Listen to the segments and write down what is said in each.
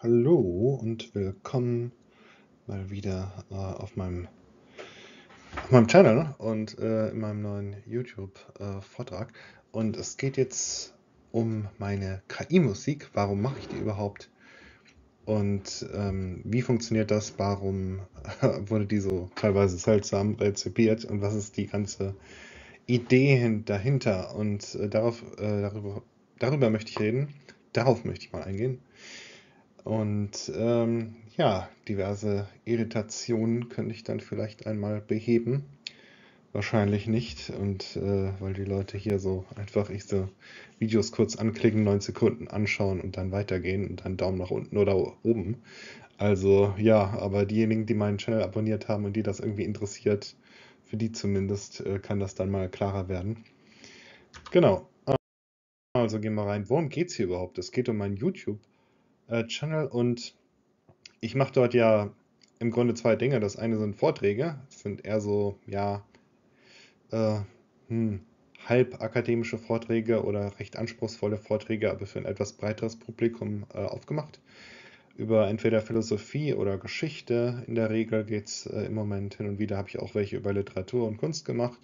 Hallo und willkommen mal wieder auf meinem Channel und in meinem neuen YouTube-Vortrag. Und es geht jetzt um meine KI-Musik. Warum mache ich die überhaupt? Und wie funktioniert das? Warum wurde die so teilweise seltsam rezipiert? Und was ist die ganze Idee dahinter? Und darüber möchte ich reden. Darauf möchte ich mal eingehen. Und ja, diverse Irritationen könnte ich dann vielleicht einmal beheben. Wahrscheinlich nicht. Und weil die Leute hier so einfach diese Videos kurz anklicken, 9 Sekunden anschauen und dann weitergehen und dann Daumen nach unten oder oben. Also ja, aber diejenigen, die meinen Channel abonniert haben und die das irgendwie interessiert, für die zumindest kann das dann mal klarer werden. Genau. Also gehen wir rein. Worum geht es hier überhaupt? Es geht um meinen YouTube-Channel und ich mache dort ja im Grunde zwei Dinge. Das eine sind Vorträge, das sind eher so, ja, äh, halb akademische Vorträge oder recht anspruchsvolle Vorträge, aber für ein etwas breiteres Publikum aufgemacht. Über entweder Philosophie oder Geschichte. In der Regel geht es im Moment. Hin und wieder habe ich auch welche über Literatur und Kunst gemacht.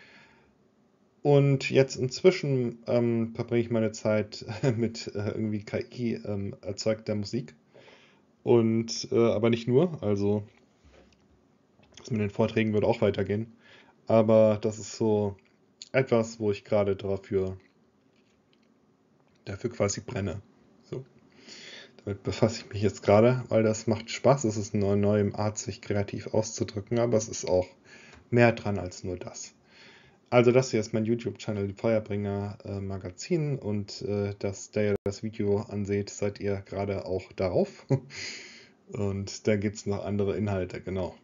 Und jetzt inzwischen verbringe ich meine Zeit mit irgendwie KI erzeugter Musik. Und aber nicht nur, also das mit den Vorträgen wird auch weitergehen. Aber das ist so etwas, wo ich gerade dafür quasi brenne. So, damit befasse ich mich jetzt gerade, weil das macht Spaß. Es ist eine neue Art, sich kreativ auszudrücken, aber es ist auch mehr dran als nur das. Also das hier ist mein YouTube-Channel, die Feuerbringer Magazin, und der ihr das Video anseht, seid ihr gerade auch darauf. Und da gibt es noch andere Inhalte, genau.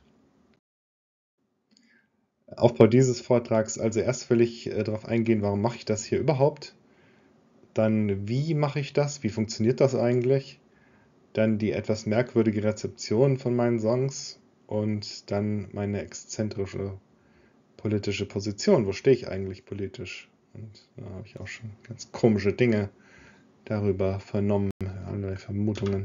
Aufbau dieses Vortrags, also erst will ich darauf eingehen, warum mache ich das hier überhaupt? Dann, wie mache ich das? Wie funktioniert das eigentlich? Dann die etwas merkwürdige Rezeption von meinen Songs und dann meine exzentrische politische Position. Wo stehe ich eigentlich politisch? Und da habe ich auch schon ganz komische Dinge darüber vernommen, allerlei Vermutungen.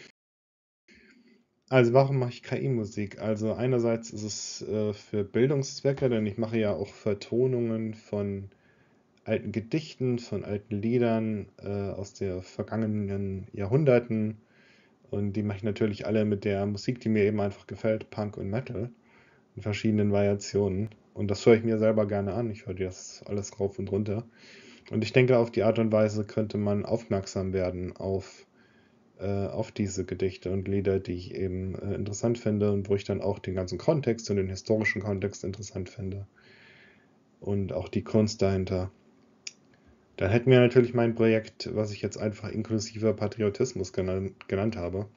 Also warum mache ich KI-Musik? Also einerseits ist es für Bildungszwecke, denn ich mache ja auch Vertonungen von alten Gedichten, von alten Liedern aus den vergangenen Jahrhunderten. Und die mache ich natürlich alle mit der Musik, die mir eben einfach gefällt, Punk und Metal, in verschiedenen Variationen. Und das höre ich mir selber gerne an. Ich höre das alles rauf und runter. Und ich denke, auf die Art und Weise könnte man aufmerksam werden auf diese Gedichte und Lieder, die ich eben interessant finde und wo ich dann auch den ganzen Kontext und den historischen Kontext interessant finde. Und auch die Kunst dahinter. Dann hätten wir natürlich mein Projekt, was ich jetzt einfach inklusiver Patriotismus genannt habe.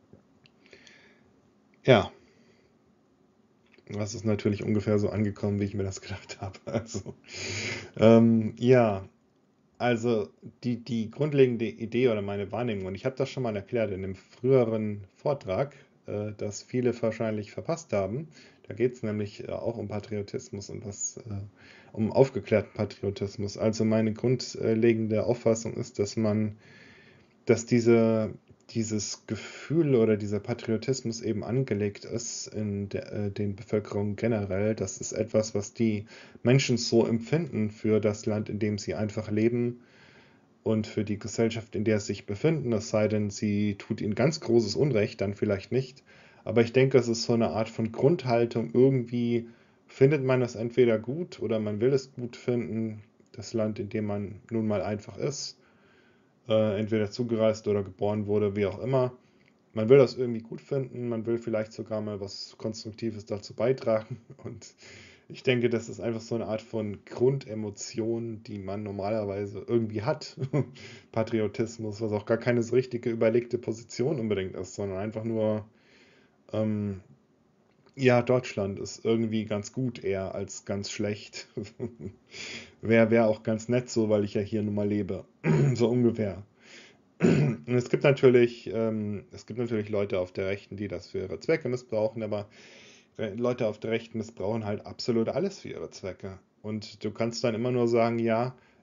Ja, das ist natürlich ungefähr so angekommen, wie ich mir das gedacht habe. Also, ja, also die grundlegende Idee oder meine Wahrnehmung, und ich habe das schon mal erklärt in einem früheren Vortrag, das viele wahrscheinlich verpasst haben. Da geht es nämlich auch um Patriotismus und um aufgeklärten Patriotismus. Also meine grundlegende Auffassung ist, dass dieses Gefühl oder dieser Patriotismus eben angelegt ist in den Bevölkerungen generell. Das ist etwas, was die Menschen so empfinden für das Land, in dem sie einfach leben und für die Gesellschaft, in der sie sich befinden. Es sei denn, sie tut ihnen ganz großes Unrecht, dann vielleicht nicht. Aber ich denke, es ist so eine Art von Grundhaltung. Irgendwie findet man es entweder gut oder man will es gut finden, das Land, in dem man nun mal einfach ist, entweder zugereist oder geboren wurde, wie auch immer. Man will das irgendwie gut finden, man will vielleicht sogar mal was Konstruktives dazu beitragen. Und ich denke, das ist einfach so eine Art von Grundemotion, die man normalerweise irgendwie hat. Patriotismus, was auch gar keine so richtige überlegte Position unbedingt ist, sondern einfach nur, ähm, ja, Deutschland ist irgendwie ganz gut eher als ganz schlecht. Wär auch ganz nett so, weil ich ja hier nun mal lebe. So ungefähr. Und es gibt natürlich Leute auf der Rechten, die das für ihre Zwecke missbrauchen, aber Leute auf der Rechten missbrauchen halt absolut alles für ihre Zwecke. Und du kannst dann immer nur sagen, ja,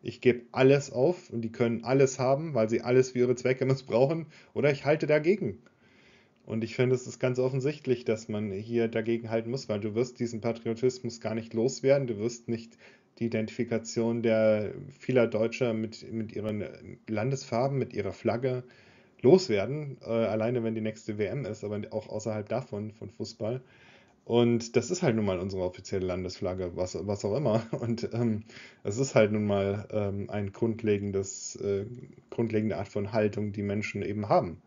ich gebe alles auf und die können alles haben, weil sie alles für ihre Zwecke missbrauchen, oder ich halte dagegen. Und ich finde, es ist ganz offensichtlich, dass man hier dagegen halten muss, weil du wirst diesen Patriotismus gar nicht loswerden. Du wirst nicht die Identifikation der vieler Deutscher mit ihren Landesfarben, mit ihrer Flagge loswerden. Alleine wenn die nächste WM ist, aber auch außerhalb davon, von Fußball. Und das ist halt nun mal unsere offizielle Landesflagge, was auch immer. Und es ist halt nun mal ein grundlegende Art von Haltung, die Menschen eben haben.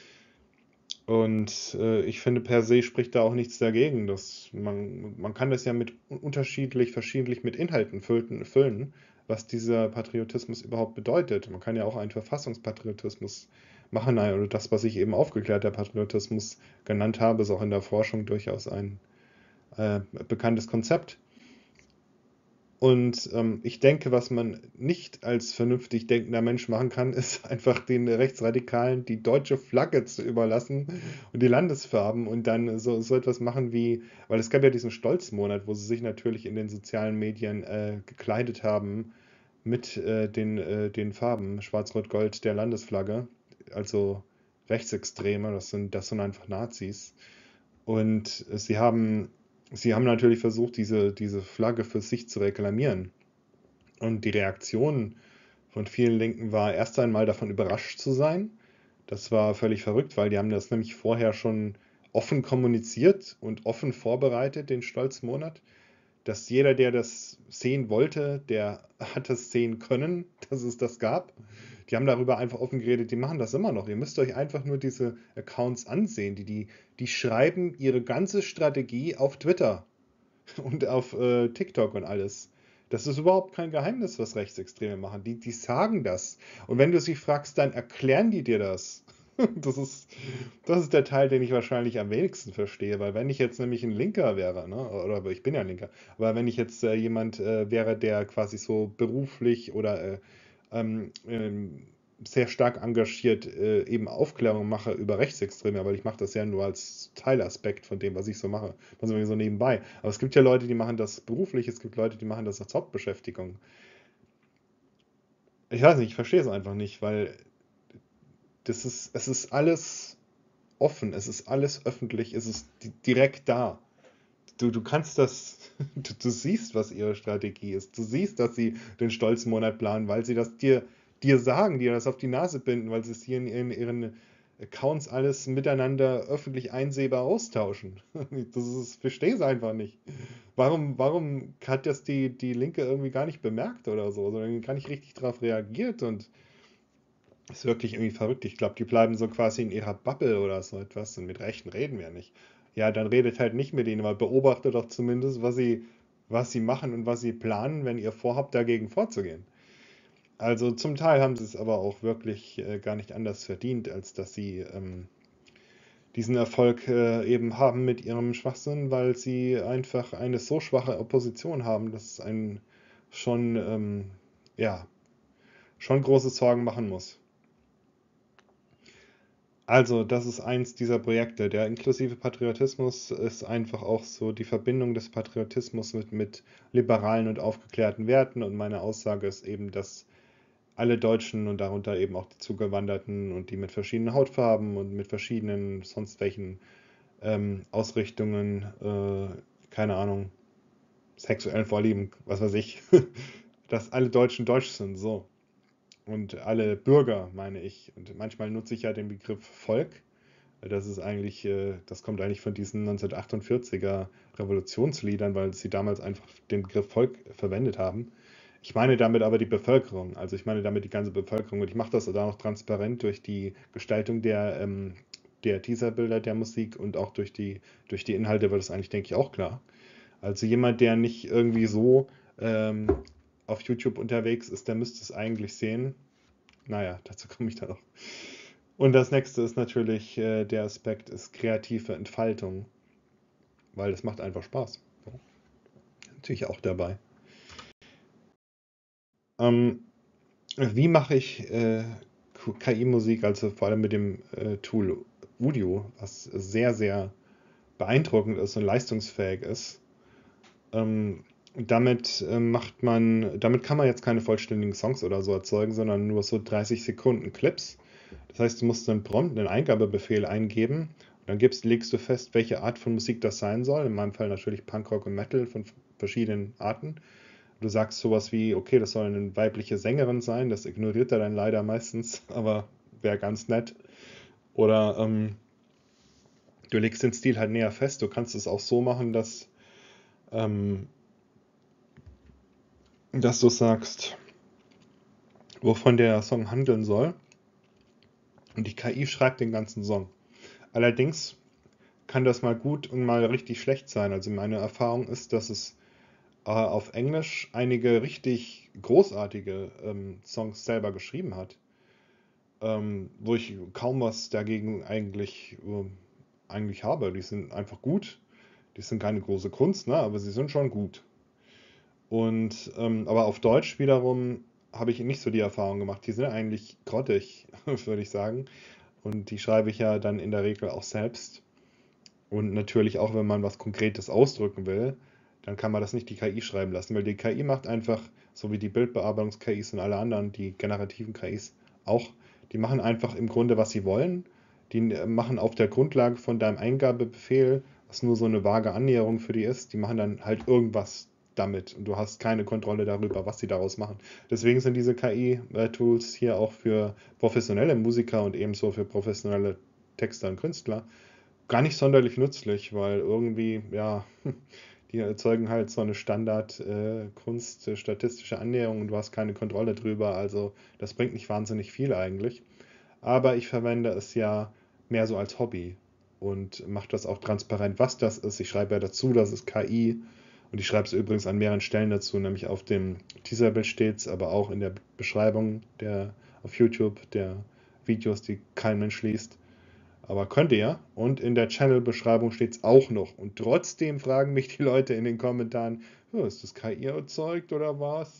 Und ich finde, per se spricht da auch nichts dagegen. Dass man kann das ja mit verschiedentlich mit Inhalten füllen, was dieser Patriotismus überhaupt bedeutet. Man kann ja auch einen Verfassungspatriotismus machen, oder das, was ich eben aufgeklärter Patriotismus genannt habe, ist auch in der Forschung durchaus ein bekanntes Konzept. Und ich denke, was man nicht als vernünftig denkender Mensch machen kann, ist einfach den Rechtsradikalen die deutsche Flagge zu überlassen und die Landesfarben und dann so etwas machen wie, weil es gab ja diesen Stolzmonat, wo sie sich natürlich in den sozialen Medien gekleidet haben mit den Farben Schwarz-Rot-Gold der Landesflagge, also Rechtsextreme, das sind einfach Nazis. Und sie haben natürlich versucht, diese Flagge für sich zu reklamieren. Und die Reaktion von vielen Linken war erst einmal davon überrascht zu sein. Das war völlig verrückt, weil die haben das nämlich vorher schon offen kommuniziert und offen vorbereitet, den Stolzmonat. Dass jeder, der das sehen wollte, der hat das sehen können, dass es das gab. Die haben darüber einfach offen geredet, die machen das immer noch. Ihr müsst euch einfach nur diese Accounts ansehen. Die schreiben ihre ganze Strategie auf Twitter und auf TikTok und alles. Das ist überhaupt kein Geheimnis, was Rechtsextreme machen. Die sagen das. Und wenn du sie fragst, dann erklären die dir das. Das ist, das ist der Teil, den ich wahrscheinlich am wenigsten verstehe, weil wenn ich jetzt nämlich ein Linker wäre, ne, oder ich bin ja ein Linker, aber wenn ich jetzt jemand wäre, der quasi so beruflich oder sehr stark engagiert eben Aufklärung mache über Rechtsextreme, weil ich mache das ja nur als Teilaspekt von dem, was ich so mache, also so nebenbei. Aber es gibt ja Leute, die machen das beruflich, es gibt Leute, die machen das als Hauptbeschäftigung. Ich weiß nicht, ich verstehe es einfach nicht, weil es ist alles offen, es ist alles öffentlich, es ist direkt da. Du kannst das, du siehst, was ihre Strategie ist. Du siehst, dass sie den Stolzmonat planen, weil sie das dir sagen, dir das auf die Nase binden, weil sie es hier in ihren Accounts alles miteinander öffentlich einsehbar austauschen. Verstehe es einfach nicht. Warum hat das die Linke irgendwie gar nicht bemerkt oder so, sondern gar nicht richtig darauf reagiert und ist wirklich irgendwie verrückt. Ich glaube, die bleiben so quasi in ihrer Bubble oder so etwas und mit Rechten reden wir nicht. Ja, dann redet halt nicht mit ihnen, aber beobachtet doch zumindest, was sie machen und was sie planen, wenn ihr vorhabt, dagegen vorzugehen. Also zum Teil haben sie es aber auch wirklich gar nicht anders verdient, als dass sie diesen Erfolg eben haben mit ihrem Schwachsinn, weil sie einfach eine so schwache Opposition haben, dass es einen schon, ja, schon große Sorgen machen muss. Also, das ist eins dieser Projekte. Der inklusive Patriotismus ist einfach auch so die Verbindung des Patriotismus mit liberalen und aufgeklärten Werten. Und meine Aussage ist eben, dass alle Deutschen und darunter eben auch die Zugewanderten und die mit verschiedenen Hautfarben und mit verschiedenen sonst welchen Ausrichtungen, keine Ahnung, sexuellen Vorlieben, was weiß ich, dass alle Deutschen deutsch sind, so. Und alle Bürger, meine ich. Und manchmal nutze ich ja den Begriff Volk. Das kommt eigentlich von diesen 1948er Revolutionsliedern, weil sie damals einfach den Begriff Volk verwendet haben. Ich meine damit aber die Bevölkerung. Also ich meine damit die ganze Bevölkerung. Und ich mache das da noch transparent durch die Gestaltung der Teaserbilder der Musik und auch durch die Inhalte wird es eigentlich, denke ich, auch klar. Also jemand, der nicht irgendwie so ähm, auf YouTube unterwegs ist, der müsste es eigentlich sehen. Naja, dazu komme ich dann noch. Und das nächste ist natürlich, der Aspekt ist kreative Entfaltung, weil das macht einfach Spaß. So. Natürlich auch dabei. Ähm, wie mache ich KI-Musik, also vor allem mit dem Tool Udio, was sehr, sehr beeindruckend ist und leistungsfähig ist. Ähm, damit kann man jetzt keine vollständigen Songs oder so erzeugen, sondern nur so 30 Sekunden Clips. Das heißt, du musst einen Prompt, einen Eingabebefehl eingeben und dann legst du fest, welche Art von Musik das sein soll. In meinem Fall natürlich Punkrock und Metal von verschiedenen Arten. Du sagst sowas wie, okay, das soll eine weibliche Sängerin sein, das ignoriert er dann leider meistens, aber wäre ganz nett. Oder du legst den Stil halt näher fest. Du kannst es auch so machen, ähm, dass du sagst, wovon der Song handeln soll. Und die KI schreibt den ganzen Song. Allerdings kann das mal gut und mal richtig schlecht sein. Also meine Erfahrung ist, dass es auf Englisch einige richtig großartige Songs selber geschrieben hat, wo ich kaum was dagegen eigentlich habe. Die sind einfach gut. Die sind keine große Kunst, ne? Aber sie sind schon gut. Und aber auf Deutsch wiederum habe ich nicht so die Erfahrung gemacht. Die sind eigentlich grottig, würde ich sagen. Und die schreibe ich ja dann in der Regel auch selbst. Und natürlich auch, wenn man was Konkretes ausdrücken will, dann kann man das nicht die KI schreiben lassen, weil die KI macht einfach, so wie die Bildbearbeitungs-KIs und alle anderen, die generativen KIs auch, die machen einfach im Grunde, was sie wollen. Die machen auf der Grundlage von deinem Eingabebefehl, was nur so eine vage Annäherung für die ist, die machen dann halt irgendwas damit und du hast keine Kontrolle darüber, was sie daraus machen. Deswegen sind diese KI-Tools hier auch für professionelle Musiker und ebenso für professionelle Texter und Künstler gar nicht sonderlich nützlich, weil irgendwie, ja, die erzeugen halt so eine Standard statistische Annäherung und du hast keine Kontrolle drüber. Also das bringt nicht wahnsinnig viel eigentlich. Aber ich verwende es ja mehr so als Hobby und mache das auch transparent, was das ist. Ich schreibe ja dazu, das ist KI und ich schreibe es übrigens an mehreren Stellen dazu, nämlich auf dem Teaserbild steht es, aber auch in der Beschreibung auf YouTube der Videos, die kein Mensch liest. Aber könnte ja. Und in der Channel-Beschreibung steht es auch noch. Und trotzdem fragen mich die Leute in den Kommentaren, ist das KI erzeugt oder was?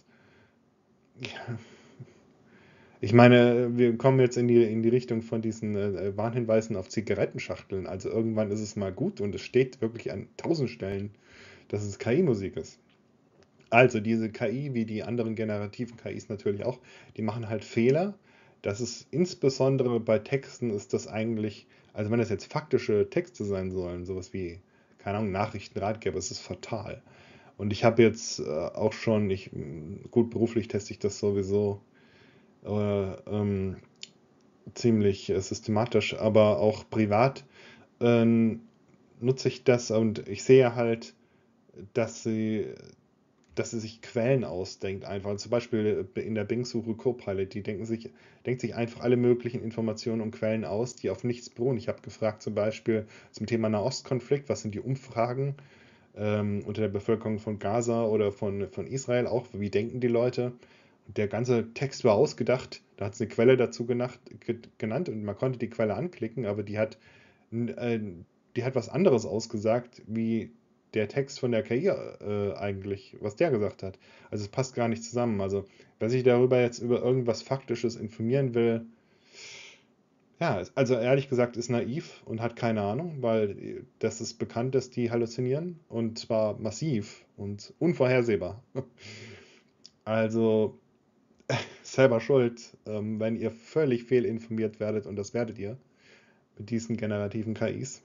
Ja. Ich meine, wir kommen jetzt in die Richtung von diesen Warnhinweisen auf Zigarettenschachteln. Also irgendwann ist es mal gut und es steht wirklich an 1000 Stellen, dass es KI-Musik ist. Also diese KI, wie die anderen generativen KIs natürlich auch, die machen halt Fehler. Das ist insbesondere bei Texten ist das eigentlich, also wenn das jetzt faktische Texte sein sollen, sowas wie, keine Ahnung, Nachrichten, Ratgeber, es ist fatal. Und ich habe jetzt auch schon, gut beruflich teste ich das sowieso äh, ähm, ziemlich systematisch, aber auch privat ähm, nutze ich das und ich sehe halt, dass sie dass sie sich Quellen ausdenkt einfach. Zum Beispiel in der Bing-Suche Copilot, denkt sich einfach alle möglichen Informationen und Quellen aus, die auf nichts beruhen. Ich habe gefragt zum Beispiel zum Thema Nahostkonflikt, was sind die Umfragen unter der Bevölkerung von Gaza oder von Israel auch, wie denken die Leute? Und der ganze Text war ausgedacht, da hat es eine Quelle dazu genannt und man konnte die Quelle anklicken, aber äh, die hat was anderes ausgesagt, wie der Text von der KI eigentlich, was der gesagt hat. Also es passt gar nicht zusammen. Also wer sich darüber jetzt über irgendwas Faktisches informieren will, ja, also ehrlich gesagt ist naiv und hat keine Ahnung, weil das ist bekannt, dass die halluzinieren und zwar massiv und unvorhersehbar. Also selber schuld, wenn ihr völlig fehlinformiert werdet und das werdet ihr mit diesen generativen KIs.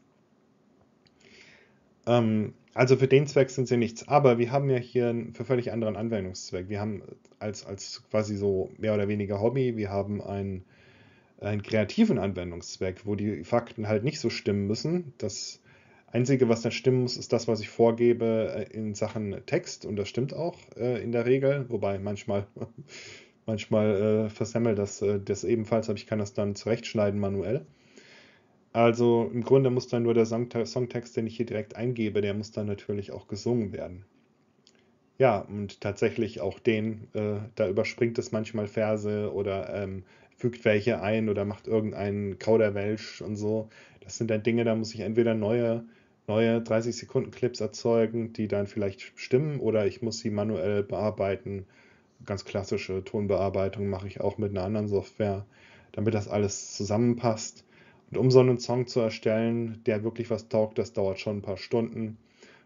Also für den Zweck sind sie nichts. Aber wir haben ja hier einen für völlig anderen Anwendungszweck. Wir haben als quasi so mehr oder weniger Hobby, wir haben einen kreativen Anwendungszweck, wo die Fakten halt nicht so stimmen müssen. Das Einzige, was dann stimmen muss, ist das, was ich vorgebe in Sachen Text. Und das stimmt auch in der Regel. Wobei manchmal versemmelt das ebenfalls, aber ich kann das dann zurechtschneiden manuell. Also im Grunde muss dann nur der Songtext, den ich hier direkt eingebe, der muss dann natürlich auch gesungen werden. Ja, und tatsächlich auch da überspringt es manchmal Verse oder fügt welche ein oder macht irgendeinen Kauderwelsch und so. Das sind dann Dinge, da muss ich entweder neue 30 Sekunden Clips erzeugen, die dann vielleicht stimmen, oder ich muss sie manuell bearbeiten. Ganz klassische Tonbearbeitung mache ich auch mit einer anderen Software, damit das alles zusammenpasst. Und um so einen Song zu erstellen, der wirklich was taugt, das dauert schon ein paar Stunden.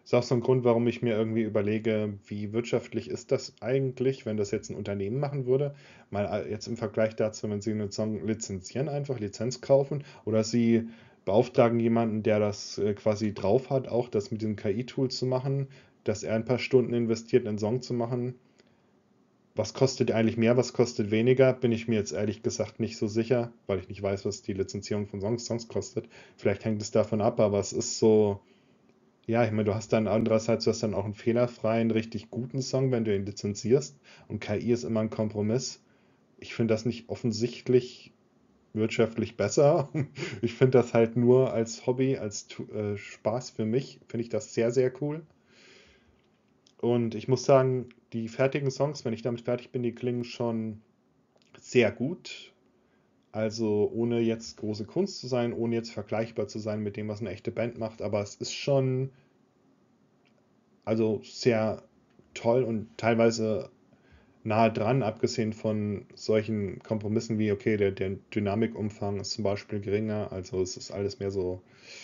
Ist auch so ein Grund, warum ich mir irgendwie überlege, wie wirtschaftlich ist das eigentlich, wenn das jetzt ein Unternehmen machen würde. Mal jetzt im Vergleich dazu, wenn sie einen Song lizenzieren, einfach Lizenz kaufen oder sie beauftragen jemanden, der das quasi drauf hat, auch das mit diesem KI-Tool zu machen, dass er ein paar Stunden investiert, einen Song zu machen. Was kostet eigentlich mehr, was kostet weniger, bin ich mir jetzt ehrlich gesagt nicht so sicher, weil ich nicht weiß, was die Lizenzierung von Songs kostet. Vielleicht hängt es davon ab, aber es ist so, ja, ich meine, du hast dann andererseits, du hast dann auch einen fehlerfreien, richtig guten Song, wenn du ihn lizenzierst. Und KI ist immer ein Kompromiss. Ich finde das nicht offensichtlich wirtschaftlich besser. Ich finde das halt nur als Hobby, als Spaß für mich, finde ich das sehr, sehr cool. Und ich muss sagen, die fertigen Songs, wenn ich damit fertig bin, die klingen schon sehr gut. Also ohne jetzt große Kunst zu sein, ohne jetzt vergleichbar zu sein mit dem, was eine echte Band macht. Aber es ist schon also sehr toll und teilweise nahe dran, abgesehen von solchen Kompromissen wie, okay, der Dynamikumfang ist zum Beispiel geringer, also es ist alles mehr so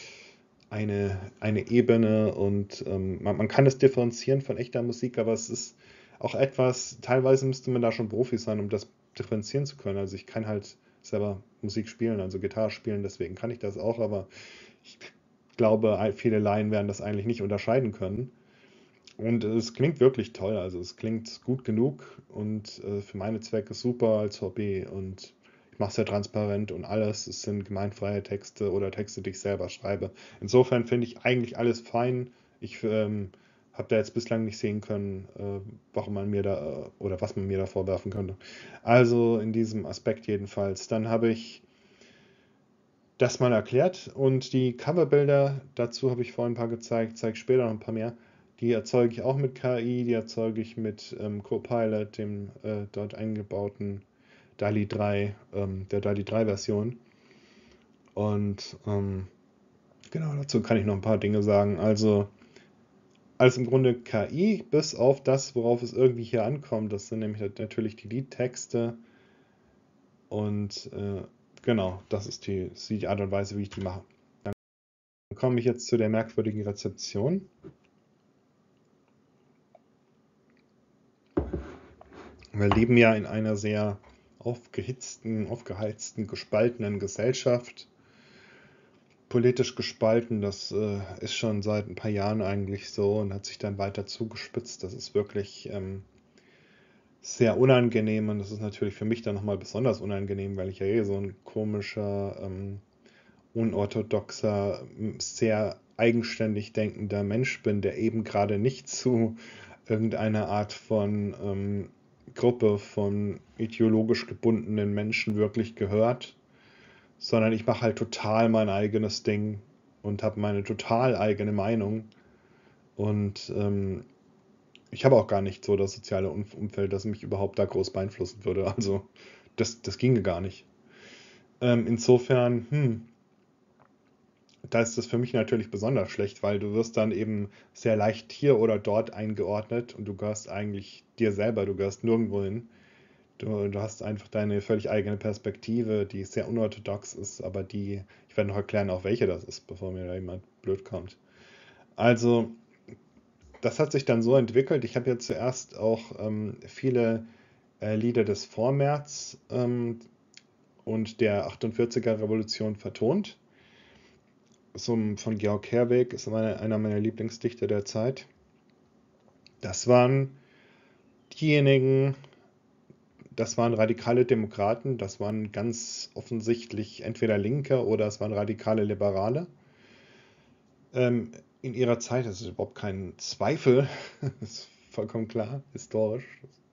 eine Ebene und man kann es differenzieren von echter Musik, aber es ist auch etwas, teilweise müsste man da schon Profi sein, um das differenzieren zu können. Also ich kann halt selber Musik spielen, also Gitarre spielen, deswegen kann ich das auch, aber ich glaube, viele Laien werden das eigentlich nicht unterscheiden können. Und es klingt wirklich toll, also es klingt gut genug und für meine Zwecke super als Hobby und ich mache es ja transparent und alles. Es sind gemeinfreie Texte oder Texte, die ich selber schreibe. Insofern finde ich eigentlich alles fein. Ich habe da jetzt bislang nicht sehen können, warum man mir da oder was man mir da vorwerfen könnte. Also in diesem Aspekt jedenfalls. Dann habe ich das mal erklärt und die Coverbilder, dazu habe ich vorhin ein paar gezeigt, zeige ich später noch ein paar mehr. Die erzeuge ich auch mit KI, die erzeuge ich mit Copilot, dem dort eingebauten DALL-E 3, der DALL-E 3 Version. Und genau, dazu kann ich noch ein paar Dinge sagen. Also alles im Grunde KI, bis auf das, worauf es irgendwie hier ankommt. Das sind nämlich natürlich die Liedtexte und genau, das ist die Art und Weise, wie ich die mache. Dann komme ich jetzt zu der merkwürdigen Rezeption. Wir leben ja in einer sehr aufgeheizten, gespaltenen Gesellschaft. Politisch gespalten, das ist schon seit ein paar Jahren eigentlich so und hat sich dann weiter zugespitzt. Das ist wirklich sehr unangenehm und das ist natürlich für mich dann nochmal besonders unangenehm, weil ich ja so ein komischer, unorthodoxer, sehr eigenständig denkender Mensch bin, der eben gerade nicht zu irgendeiner Art von Gruppe von ideologisch gebundenen Menschen wirklich gehört, sondern ich mache halt total mein eigenes Ding und habe meine total eigene Meinung und ich habe auch gar nicht so das soziale Umfeld, das mich überhaupt da groß beeinflussen würde. Also das ginge gar nicht. Insofern, da ist das für mich natürlich besonders schlecht, weil du wirst dann eben sehr leicht hier oder dort eingeordnet und du gehörst eigentlich dir selber, du gehörst nirgendwo hin. Du hast einfach deine völlig eigene Perspektive, die sehr unorthodox ist, aber ich werde noch erklären, auch welche das ist, bevor mir da jemand blöd kommt. Also, das hat sich dann so entwickelt. Ich habe ja zuerst auch viele Lieder des Vormärz und der 48er Revolution vertont. So von Georg Herwegh ist einer meiner Lieblingsdichter der Zeit. Das waren diejenigen, das waren radikale Demokraten, das waren ganz offensichtlich entweder Linke oder es waren radikale Liberale. In ihrer Zeit, das ist überhaupt kein Zweifel, ist vollkommen klar, historisch.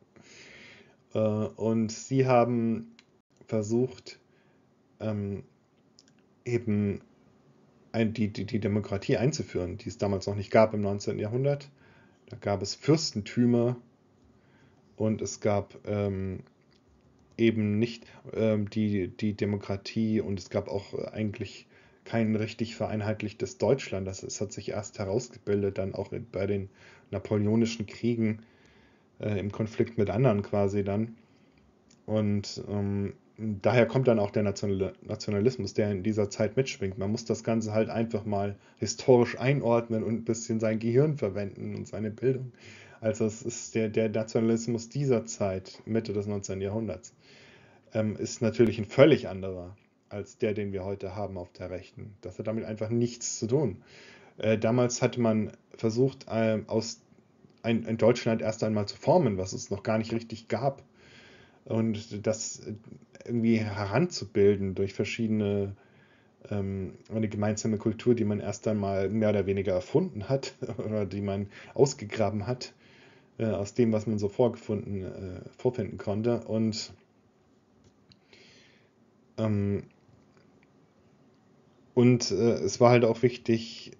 Und sie haben versucht, eben die Demokratie einzuführen, die es damals noch nicht gab im 19. Jahrhundert. Da gab es Fürstentümer und es gab eben nicht die Demokratie und es gab auch eigentlich kein richtig vereinheitlichtes Deutschland. Es hat sich erst herausgebildet, dann auch bei den napoleonischen Kriegen im Konflikt mit anderen quasi dann. Und daher kommt dann auch der Nationalismus, der in dieser Zeit mitschwingt. Man muss das Ganze halt einfach mal historisch einordnen und ein bisschen sein Gehirn verwenden und seine Bildung. Also es ist der Nationalismus dieser Zeit, Mitte des 19. Jahrhunderts, ist natürlich ein völlig anderer als der, den wir heute haben auf der Rechten. Das hat damit einfach nichts zu tun. Damals hatte man versucht, aus ein Deutschland erst einmal zu formen, was es noch gar nicht richtig gab. Und das irgendwie heranzubilden durch eine gemeinsame Kultur, die man erst einmal mehr oder weniger erfunden hat oder die man ausgegraben hat aus dem, was man so vorfinden konnte. Ähm, es war halt auch wichtig,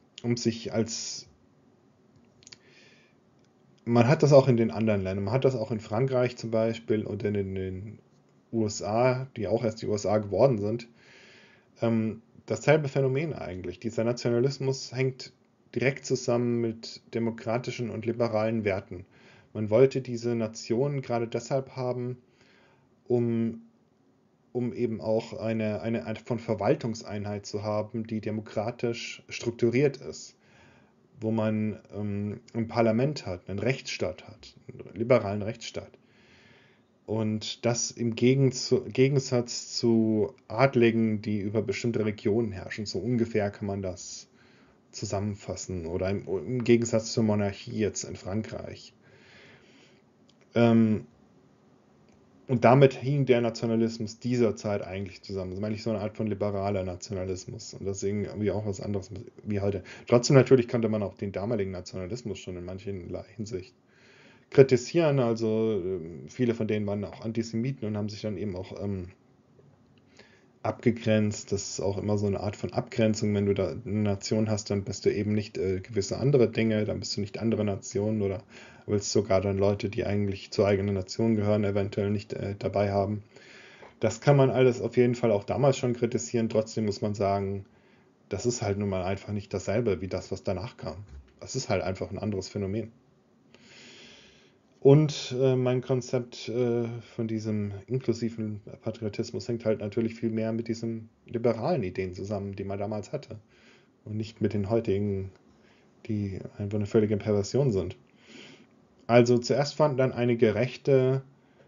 man hat das auch in den anderen Ländern, man hat das auch in Frankreich zum Beispiel und in den USA, die auch erst die USA geworden sind, dasselbe Phänomen eigentlich. Dieser Nationalismus hängt direkt zusammen mit demokratischen und liberalen Werten. Man wollte diese Nation gerade deshalb haben, um eben auch eine Art von Verwaltungseinheit zu haben, die demokratisch strukturiert ist, wo man ein Parlament hat, einen Rechtsstaat hat, einen liberalen Rechtsstaat. Und das im Gegensatz zu Adligen, die über bestimmte Regionen herrschen. So ungefähr kann man das zusammenfassen. Oder im Gegensatz zur Monarchie jetzt in Frankreich. Und damit hing der Nationalismus dieser Zeit eigentlich zusammen. Das ist eigentlich so eine Art von liberaler Nationalismus. Und deswegen irgendwie auch was anderes wie heute. Trotzdem natürlich kannte man auch den damaligen Nationalismus schon in manchen Hinsicht kritisieren. Also viele von denen waren auch Antisemiten und haben sich dann eben auch abgegrenzt. Das ist auch immer so eine Art von Abgrenzung. Wenn du da eine Nation hast, dann bist du eben nicht gewisse andere Dinge, dann bist du nicht andere Nationen oder willst sogar dann Leute, die eigentlich zur eigenen Nation gehören, eventuell nicht dabei haben. Das kann man alles auf jeden Fall auch damals schon kritisieren. Trotzdem muss man sagen, das ist halt nun mal einfach nicht dasselbe wie das, was danach kam. Das ist halt einfach ein anderes Phänomen. Und mein Konzept von diesem inklusiven Patriotismus hängt halt natürlich viel mehr mit diesen liberalen Ideen zusammen, die man damals hatte. Und nicht mit den heutigen, die einfach eine völlige Perversion sind. Also zuerst fanden dann einige rechte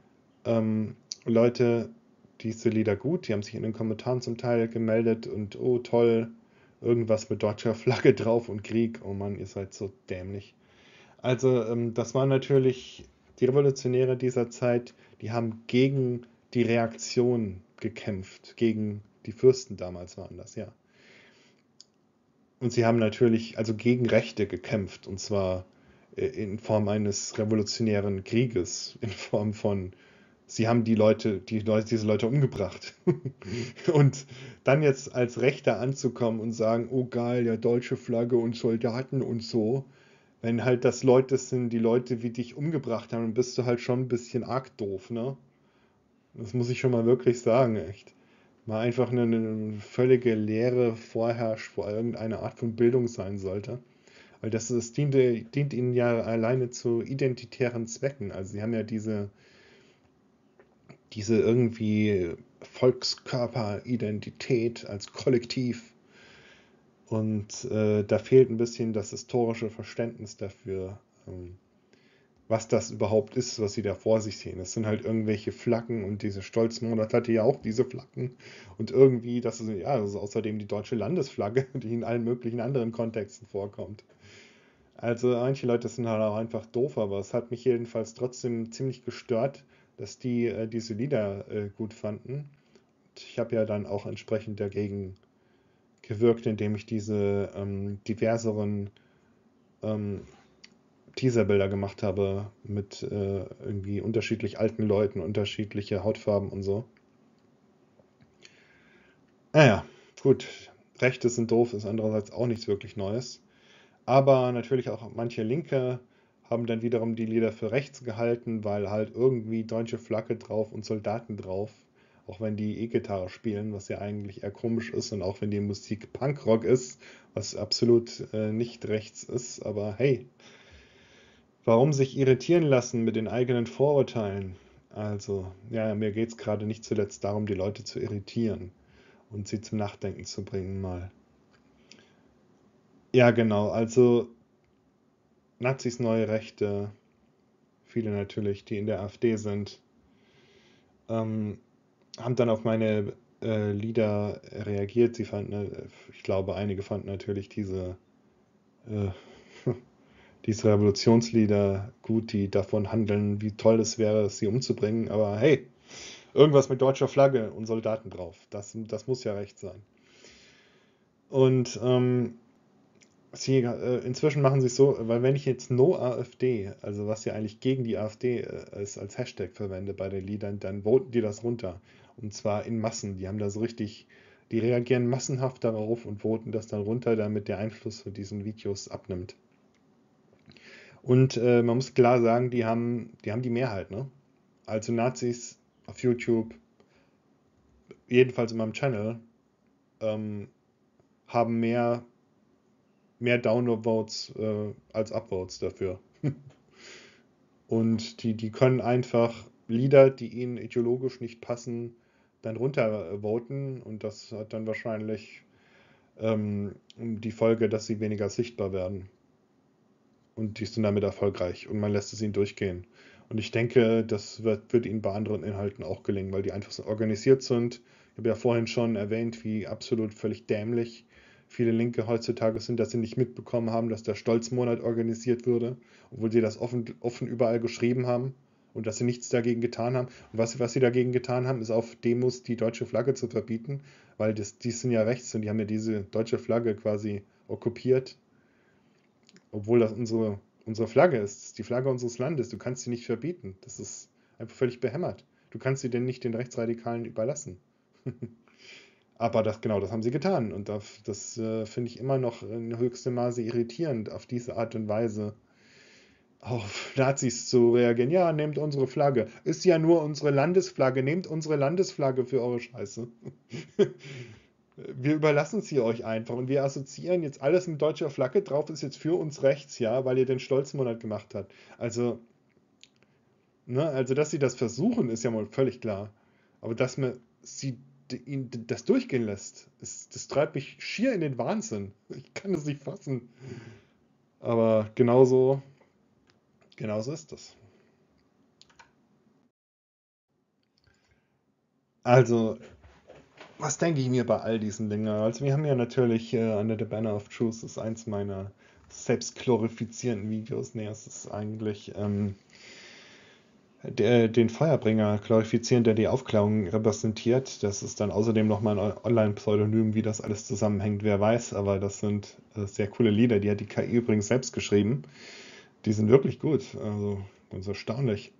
Leute diese Lieder gut. Die haben sich in den Kommentaren zum Teil gemeldet und oh toll, irgendwas mit deutscher Flagge drauf und Krieg. Oh Mann, ihr seid so dämlich. Also, das waren natürlich die Revolutionäre dieser Zeit, die haben gegen die Reaktion gekämpft, gegen die Fürsten damals waren das, ja. Und sie haben natürlich also gegen Rechte gekämpft, und zwar in Form eines revolutionären Krieges, in Form von, sie haben diese Leute umgebracht. Und dann jetzt als Rechter anzukommen und sagen, oh geil, ja, deutsche Flagge und Soldaten und so, wenn halt das Leute sind, die Leute wie dich umgebracht haben, dann bist du halt schon ein bisschen arg doof, ne? Das muss ich schon mal wirklich sagen, echt. Mal einfach eine völlige Leere vorherrscht, wo irgendeine Art von Bildung sein sollte. Weil dient ihnen ja alleine zu identitären Zwecken. Also sie haben ja diese irgendwie Volkskörperidentität als Kollektiv. Und da fehlt ein bisschen das historische Verständnis dafür, was das überhaupt ist, was sie da vor sich sehen. Das sind halt irgendwelche Flaggen und diese Stolzmonat hatte ja auch diese Flaggen. Und irgendwie, das ist außerdem die deutsche Landesflagge, die in allen möglichen anderen Kontexten vorkommt. Also manche Leute sind halt auch einfach doof, aber es hat mich jedenfalls trotzdem ziemlich gestört, dass die diese Lieder gut fanden. Ich habe ja dann auch entsprechend dagegen gewirkt, indem ich diese diverseren Teaserbilder gemacht habe mit irgendwie unterschiedlich alten Leuten, unterschiedliche Hautfarben und so. Naja, gut, Rechte sind doof, ist andererseits auch nichts wirklich Neues. Aber natürlich auch manche Linke haben dann wiederum die Lieder für rechts gehalten, weil halt irgendwie deutsche Flagge drauf und Soldaten drauf. Auch wenn die E-Gitarre spielen, was ja eigentlich eher komisch ist und auch wenn die Musik Punkrock ist, was absolut nicht rechts ist. Aber hey, warum sich irritieren lassen mit den eigenen Vorurteilen? Also, ja, mir geht es gerade nicht zuletzt darum, die Leute zu irritieren und sie zum Nachdenken zu bringen mal. Ja, genau, also Nazis, neue Rechte, viele natürlich, die in der AfD sind, ähm, haben dann auf meine Lieder reagiert. Sie fanden, ich glaube, einige fanden natürlich äh, diese Revolutionslieder gut, die davon handeln, wie toll es wäre, sie umzubringen. Aber hey, irgendwas mit deutscher Flagge und Soldaten drauf. Das muss ja recht sein. Und inzwischen machen sie es so, weil wenn ich jetzt No AfD, also was ja eigentlich gegen die AfD ist, als Hashtag verwende bei den Liedern, dann voten die das runter. Und zwar in Massen. Die haben da so richtig, die reagieren massenhaft darauf und voten das dann runter, damit der Einfluss von diesen Videos abnimmt. Und man muss klar sagen, die haben die Mehrheit, ne? Also Nazis auf YouTube, jedenfalls in meinem Channel, ähm, haben mehr Download-Votes als Upvotes dafür. Und die können einfach Lieder, die ihnen ideologisch nicht passen, dann runtervoten. Und das hat dann wahrscheinlich die Folge, dass sie weniger sichtbar werden. Und die sind damit erfolgreich. Und man lässt es ihnen durchgehen. Und ich denke, das wird ihnen bei anderen Inhalten auch gelingen, weil die einfach so organisiert sind. Ich habe ja vorhin schon erwähnt, wie absolut völlig dämlich viele Linke heutzutage sind, dass sie nicht mitbekommen haben, dass der Stolzmonat organisiert wurde, obwohl sie das offen überall geschrieben haben und dass sie nichts dagegen getan haben. Und was sie dagegen getan haben, ist auf Demos die deutsche Flagge zu verbieten, weil die sind ja rechts und die haben ja diese deutsche Flagge quasi okkupiert, obwohl das unsere Flagge ist, die Flagge unseres Landes. Du kannst sie nicht verbieten. Das ist einfach völlig behämmert. Du kannst sie denn nicht den Rechtsradikalen überlassen. Aber genau das haben sie getan. Und das finde ich immer noch in höchstem Maße irritierend, auf diese Art und Weise auf Nazis zu reagieren. Ja, nehmt unsere Flagge. Ist ja nur unsere Landesflagge. Nehmt unsere Landesflagge für eure Scheiße. Wir überlassen sie euch einfach und wir assoziieren jetzt alles mit deutscher Flagge drauf, ist jetzt für uns rechts, ja, weil ihr den Stolzmonat gemacht habt. Also, ne, also dass sie das versuchen, ist ja mal völlig klar. Aber dass man ihnen das durchgehen lässt, das treibt mich schier in den Wahnsinn. Ich kann es nicht fassen. Aber genauso ist das. Also, was denke ich mir bei all diesen Dingen? Also, wir haben ja natürlich Under the Banner of Truth, das ist eins meiner selbstglorifizierenden Videos. Nee, es ist eigentlich den Feuerbringer glorifizieren, der die Aufklärung repräsentiert. Das ist dann außerdem nochmal ein Online-Pseudonym, wie das alles zusammenhängt, wer weiß. Aber das sind sehr coole Lieder. Die hat die KI übrigens selbst geschrieben. Die sind wirklich gut. Also ganz erstaunlich.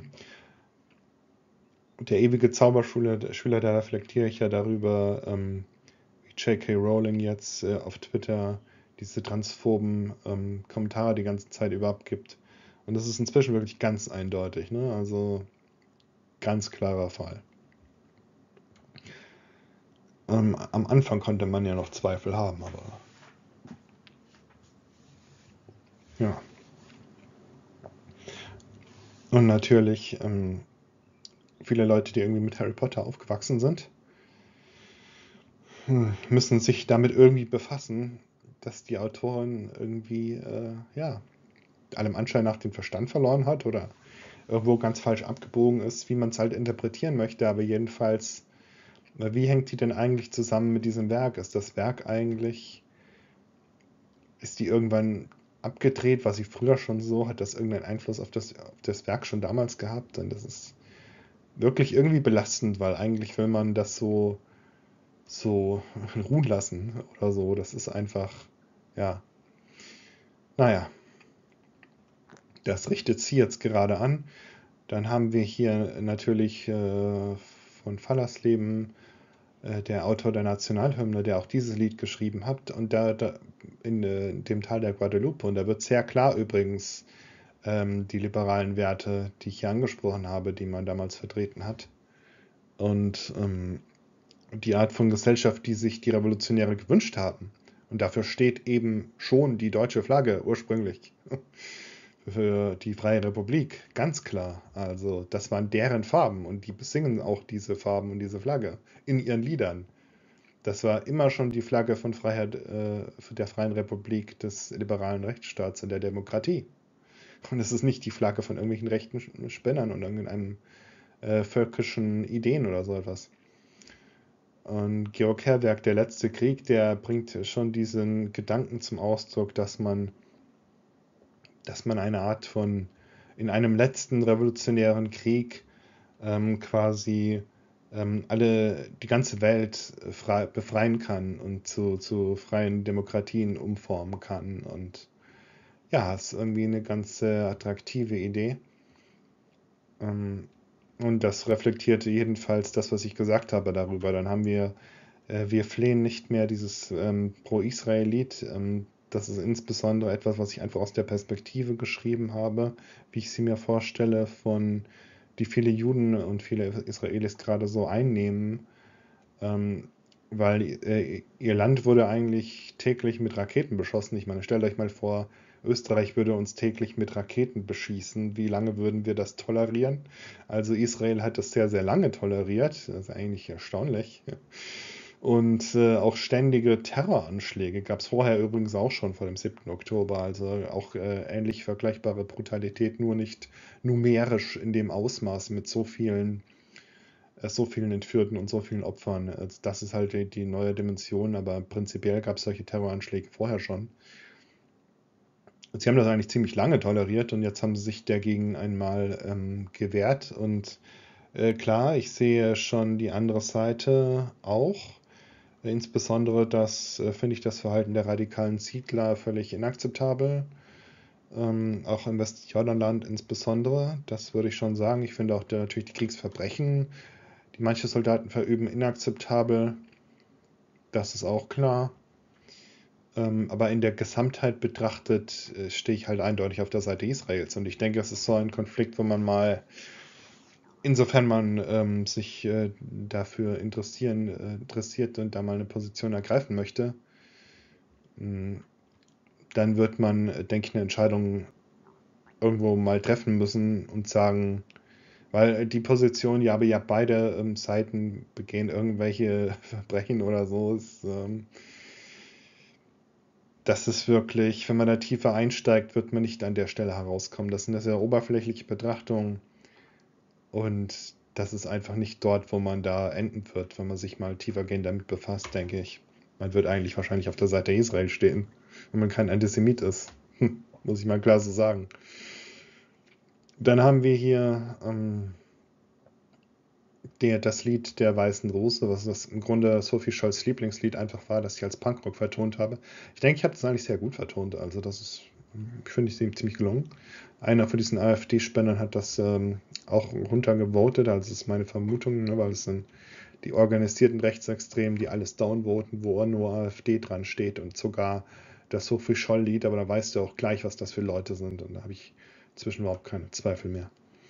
Der ewige Zauberschüler, da reflektiere ich ja darüber, wie J.K. Rowling jetzt auf Twitter diese transphoben Kommentare die ganze Zeit über abgibt. Und das ist inzwischen wirklich ganz eindeutig, ne? Also ganz klarer Fall. Am Anfang konnte man ja noch Zweifel haben, aber ja. Und natürlich viele Leute, die irgendwie mit Harry Potter aufgewachsen sind, müssen sich damit irgendwie befassen, dass die Autorin irgendwie, ja, allem Anschein nach den Verstand verloren hat oder irgendwo ganz falsch abgebogen ist, wie man es halt interpretieren möchte. Aber jedenfalls, wie hängt die denn eigentlich zusammen mit diesem Werk? Ist die irgendwann abgedreht? War sie früher schon so? Hat das irgendeinen Einfluss auf das Werk schon damals gehabt? Und das ist wirklich irgendwie belastend, weil eigentlich will man das so ruhen lassen oder so. Das ist einfach, ja, naja, das richtet sie jetzt gerade an. Dann haben wir hier natürlich von Fallersleben, der Autor der Nationalhymne, der auch dieses Lied geschrieben hat. Und da in dem Tal der Guadalupe. Und da wird sehr klar übrigens die liberalen Werte, die ich hier angesprochen habe, die man damals vertreten hat. Und die Art von Gesellschaft, die sich die Revolutionäre gewünscht haben. Und dafür steht eben schon die deutsche Flagge ursprünglich. für die Freie Republik, ganz klar. Also das waren deren Farben und die besingen auch diese Farben und diese Flagge in ihren Liedern. Das war immer schon die Flagge von Freiheit, der Freien Republik, des liberalen Rechtsstaats und der Demokratie. Und es ist nicht die Flagge von irgendwelchen rechten Spinnern und irgendeinem völkischen Ideen oder so etwas. Und Georg Herberg, der letzte Krieg, der bringt schon diesen Gedanken zum Ausdruck, dass man eine Art von, in einem letzten revolutionären Krieg quasi die ganze Welt befreien kann und zu freien Demokratien umformen kann. Und ja, ist irgendwie eine ganz attraktive Idee. Und das reflektierte jedenfalls das, was ich gesagt habe darüber. Dann haben wir flehen nicht mehr dieses Pro-Israel-Lied. Das ist insbesondere etwas, was ich einfach aus der Perspektive geschrieben habe, wie ich sie mir vorstelle, die viele Juden und viele Israelis gerade so einnehmen, weil ihr Land wurde eigentlich täglich mit Raketen beschossen. Ich meine, stellt euch mal vor, Österreich würde uns täglich mit Raketen beschießen. Wie lange würden wir das tolerieren? Also Israel hat das sehr, sehr lange toleriert. Das ist eigentlich erstaunlich. Und auch ständige Terroranschläge gab es vorher übrigens auch schon vor dem 7. Oktober. Also auch ähnlich vergleichbare Brutalität, nur nicht numerisch in dem Ausmaß mit so vielen Entführten und so vielen Opfern. Also das ist halt die neue Dimension, aber prinzipiell gab es solche Terroranschläge vorher schon. Und sie haben das eigentlich ziemlich lange toleriert und jetzt haben sie sich dagegen einmal gewehrt. Und klar, ich sehe schon die andere Seite auch. Insbesondere finde ich das Verhalten der radikalen Siedler völlig inakzeptabel. Auch im Westjordanland insbesondere. Das würde ich schon sagen. Ich finde auch natürlich die Kriegsverbrechen, die manche Soldaten verüben, inakzeptabel. Das ist auch klar. Aber in der Gesamtheit betrachtet stehe ich halt eindeutig auf der Seite Israels. Und ich denke, es ist so ein Konflikt, wo man mal, insofern man sich dafür interessiert und da mal eine Position ergreifen möchte, dann wird man, denke ich, eine Entscheidung irgendwo mal treffen müssen und sagen, weil die Position, ja, aber ja, beide Seiten begehen irgendwelche Verbrechen oder so, das ist wirklich, wenn man da tiefer einsteigt, wird man nicht an der Stelle herauskommen. Das sind sehr oberflächliche Betrachtungen und das ist einfach nicht dort, wo man da enden wird, wenn man sich mal tiefergehend damit befasst, denke ich. Man wird eigentlich wahrscheinlich auf der Seite Israel stehen, wenn man kein Antisemit ist. Muss ich mal klar so sagen. Dann haben wir hier das Lied der Weißen Rose, was das im Grunde Sophie Scholls Lieblingslied einfach war, das ich als Punkrock vertont habe. Ich denke, ich habe das eigentlich sehr gut vertont. Also das ist, finde ich, ziemlich gelungen. Einer von diesen AfD-Spendern hat das auch runtergevotet, also das ist meine Vermutung, ne, weil es sind die organisierten Rechtsextremen, die alles downvoten, wo nur AfD dran steht und sogar das Sophie Scholl-Lied, aber da weißt du auch gleich, was das für Leute sind und da habe ich inzwischen überhaupt keine Zweifel mehr.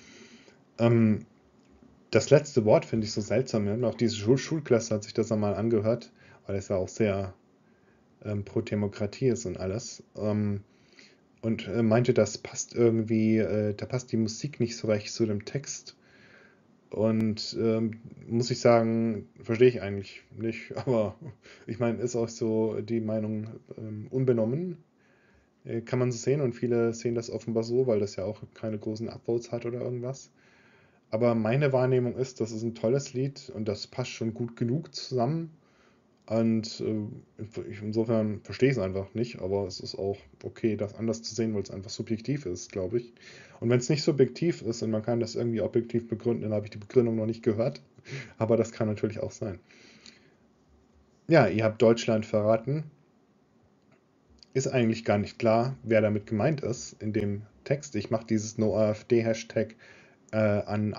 Das letzte Wort finde ich so seltsam. Ja? Auch diese Schulklasse hat sich das einmal angehört, weil es ja auch sehr pro Demokratie ist und alles. Und meinte, das passt irgendwie, da passt die Musik nicht so recht zu dem Text. Und muss ich sagen, verstehe ich eigentlich nicht. Aber ich meine, ist auch so die Meinung unbenommen. Kann man so sehen und viele sehen das offenbar so, weil das ja auch keine großen Upvotes hat oder irgendwas. Aber meine Wahrnehmung ist, das ist ein tolles Lied und das passt schon gut genug zusammen. Und insofern verstehe ich es einfach nicht, aber es ist auch okay, das anders zu sehen, weil es einfach subjektiv ist, glaube ich. Und wenn es nicht subjektiv ist und man kann das irgendwie objektiv begründen, dann habe ich die Begründung noch nicht gehört. Aber das kann natürlich auch sein. Ja, ihr habt Deutschland verraten. Ist eigentlich gar nicht klar, wer damit gemeint ist in dem Text. Ich mache dieses NoAfD-Hashtag an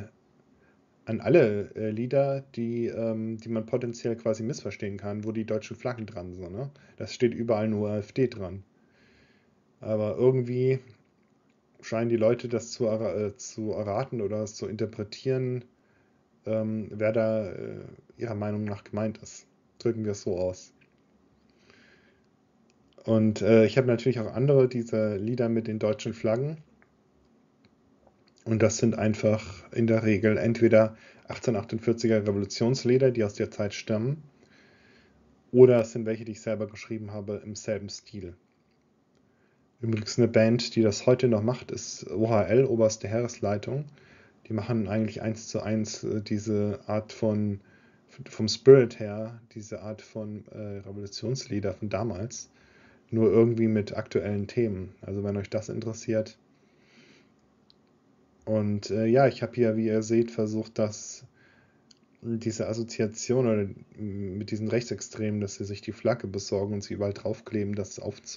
alle Lieder, die man potenziell quasi missverstehen kann, wo die deutschen Flaggen dran sind. Ne? Das steht überall nur AfD dran. Aber irgendwie scheinen die Leute das zu erraten oder zu interpretieren, wer da ihrer Meinung nach gemeint ist. Drücken wir es so aus. Und ich habe natürlich auch andere, diese Lieder mit den deutschen Flaggen. Und das sind einfach in der Regel entweder 1848er Revolutionslieder, die aus der Zeit stammen, oder es sind welche, die ich selber geschrieben habe, im selben Stil. Übrigens eine Band, die das heute noch macht, ist OHL, Oberste Heeresleitung. Die machen eigentlich 1:1 diese Art vom Spirit her, diese Art von Revolutionslieder von damals, nur irgendwie mit aktuellen Themen. Also wenn euch das interessiert. Und ja, ich habe hier, wie ihr seht, versucht, diese Assoziation oder mit diesen Rechtsextremen, dass sie sich die Flagge besorgen und sie überall draufkleben, das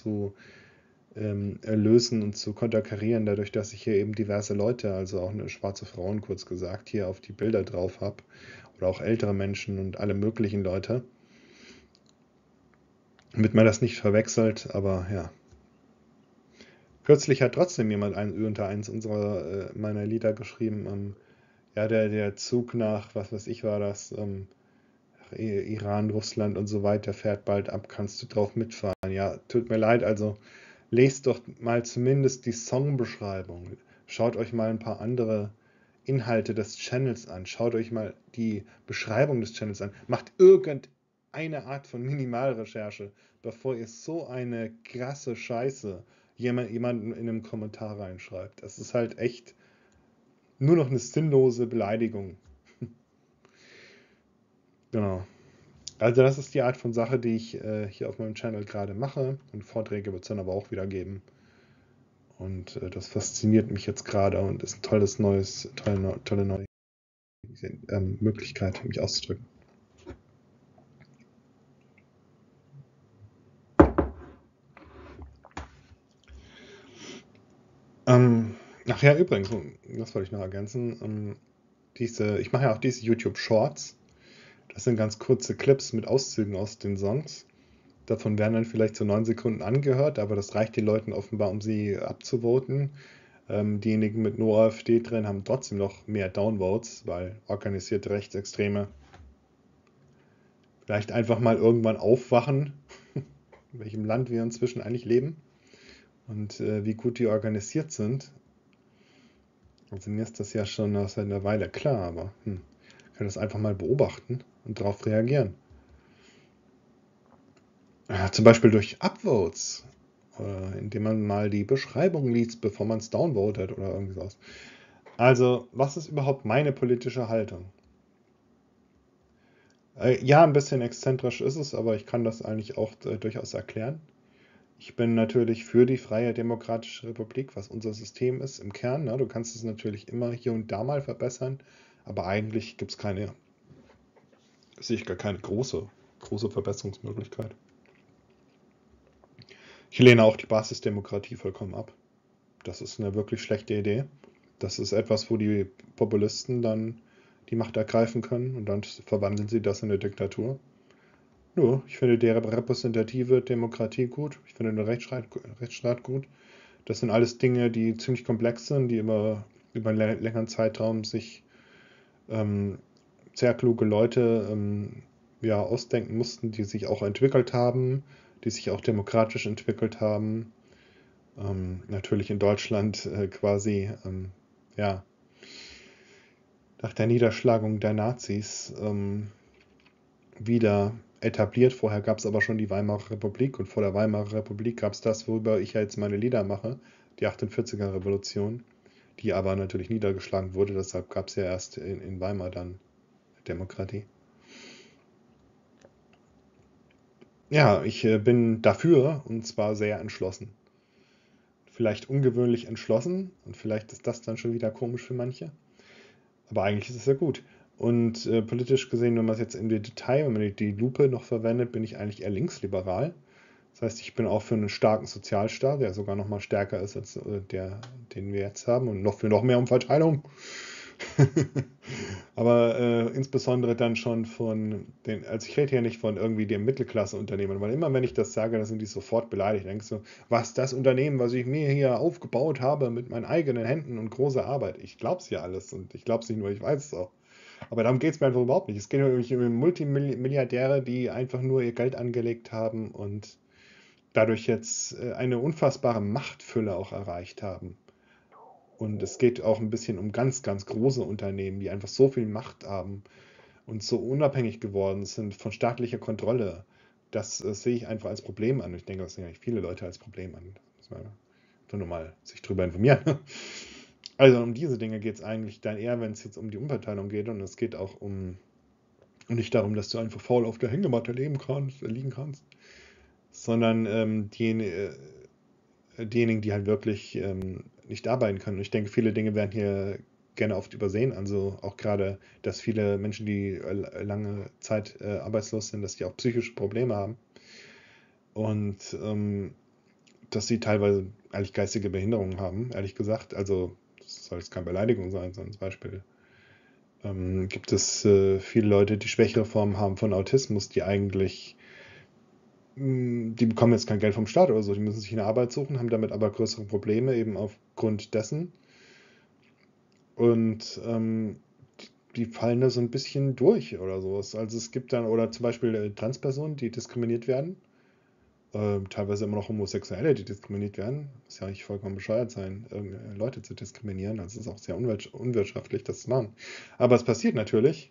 lösen und zu konterkarieren, dadurch, dass ich hier eben diverse Leute, also auch eine schwarze Frauen kurz gesagt, hier auf die Bilder drauf habe oder auch ältere Menschen und alle möglichen Leute, damit man das nicht verwechselt, aber ja. Kürzlich hat trotzdem jemand unter eins meiner Lieder geschrieben, ja, der Zug nach, was weiß ich war das, Iran, Russland und so weiter fährt bald ab, kannst du drauf mitfahren? Ja, tut mir leid, also lest doch mal zumindest die Songbeschreibung. Schaut euch mal ein paar andere Inhalte des Channels an. Schaut euch mal die Beschreibung des Channels an. Macht irgendeine Art von Minimalrecherche, bevor ihr so eine krasse Scheiße jemanden in einem Kommentar reinschreibt. Das ist halt echt nur noch eine sinnlose Beleidigung. Genau. Also das ist die Art von Sache, die ich hier auf meinem Channel gerade mache. Und Vorträge wird es dann aber auch wieder geben. Und das fasziniert mich jetzt gerade und ist ein tolle neue Möglichkeit, mich auszudrücken. Ach ja, übrigens, das wollte ich noch ergänzen. Ich mache ja auch diese YouTube Shorts. Das sind ganz kurze Clips mit Auszügen aus den Songs. Davon werden dann vielleicht so 9 Sekunden angehört, aber das reicht den Leuten offenbar, um sie abzuvoten. Diejenigen mit nur AfD drin haben trotzdem noch mehr Downvotes, weil organisierte Rechtsextreme vielleicht einfach mal irgendwann aufwachen, in welchem Land wir inzwischen eigentlich leben und wie gut die organisiert sind. Also mir ist das ja schon seit einer Weile klar, aber ich kann das einfach mal beobachten und darauf reagieren. Ja, zum Beispiel durch Upvotes, indem man mal die Beschreibung liest, bevor man es downvotet oder irgendwie sowas. Also, was ist überhaupt meine politische Haltung? Ja, ein bisschen exzentrisch ist es, aber ich kann das eigentlich auch durchaus erklären. Ich bin natürlich für die Freie Demokratische Republik, was unser System ist im Kern. Ne? Du kannst es natürlich immer hier und da mal verbessern, aber eigentlich gibt es sehe ich gar keine große Verbesserungsmöglichkeit. Ich lehne auch die Basisdemokratie vollkommen ab. Das ist eine wirklich schlechte Idee. Das ist etwas, wo die Populisten dann die Macht ergreifen können und dann verwandeln sie das in eine Diktatur. Ja, ich finde die repräsentative Demokratie gut. Ich finde den Rechtsstaat gut. Das sind alles Dinge, die ziemlich komplex sind, die immer über einen längeren Zeitraum sich sehr kluge Leute ja, ausdenken mussten, die sich auch entwickelt haben, die sich auch demokratisch entwickelt haben. Natürlich in Deutschland quasi ja, nach der Niederschlagung der Nazis wieder etabliert. Vorher gab es aber schon die Weimarer Republik und vor der Weimarer Republik gab es das, worüber ich ja jetzt meine Lieder mache, die 48er Revolution, die aber natürlich niedergeschlagen wurde. Deshalb gab es ja erst in Weimar dann Demokratie. Ja, ich bin dafür und zwar sehr entschlossen. Vielleicht ungewöhnlich entschlossen und vielleicht ist das dann schon wieder komisch für manche. Aber eigentlich ist es ja gut. Und politisch gesehen, wenn man es jetzt im Detail, wenn man die Lupe noch verwendet, bin ich eigentlich eher linksliberal. Das heißt, ich bin auch für einen starken Sozialstaat, der sogar noch mal stärker ist als den wir jetzt haben und noch für noch mehr Umverteilung. Aber insbesondere dann schon also ich rede hier nicht von irgendwie dem Mittelklasse-Unternehmen, weil immer wenn ich das sage, dann sind die sofort beleidigt. Denkst du, was das Unternehmen, was ich mir hier aufgebaut habe mit meinen eigenen Händen und großer Arbeit. Ich glaub's ja alles und ich glaub's nicht nur, ich weiß es auch. Aber darum geht es mir einfach überhaupt nicht. Es geht um Multimilliardäre, die einfach nur ihr Geld angelegt haben und dadurch jetzt eine unfassbare Machtfülle auch erreicht haben. Und es geht auch ein bisschen um ganz, ganz große Unternehmen, die einfach so viel Macht haben und so unabhängig geworden sind von staatlicher Kontrolle. Das sehe ich einfach als Problem an. Ich denke, das sehen eigentlich viele Leute als Problem an. Da muss man einfach nur mal sich drüber informieren. Also um diese Dinge geht es eigentlich dann eher, wenn es jetzt um die Umverteilung geht. Und es geht auch nicht darum, dass du einfach faul auf der Hängematte liegen kannst, sondern diejenigen, die halt wirklich nicht arbeiten können. Und ich denke, viele Dinge werden hier gerne oft übersehen. Also auch gerade, dass viele Menschen, die lange Zeit arbeitslos sind, dass die auch psychische Probleme haben. Und dass sie teilweise eigentlich geistige Behinderungen haben, ehrlich gesagt. Also das soll jetzt keine Beleidigung sein, sondern zum Beispiel gibt es viele Leute, die schwächere Formen haben von Autismus, die eigentlich die bekommen jetzt kein Geld vom Staat oder so, die müssen sich eine Arbeit suchen, haben damit aber größere Probleme eben aufgrund dessen. Und die fallen da so ein bisschen durch oder sowas. Also es gibt dann, oder zum Beispiel Transpersonen, die diskriminiert werden. Teilweise immer noch Homosexuelle, die diskriminiert werden. Muss ja eigentlich vollkommen bescheuert sein, Leute zu diskriminieren. Also es ist auch sehr unwirtschaftlich, das zu machen. Aber es passiert natürlich.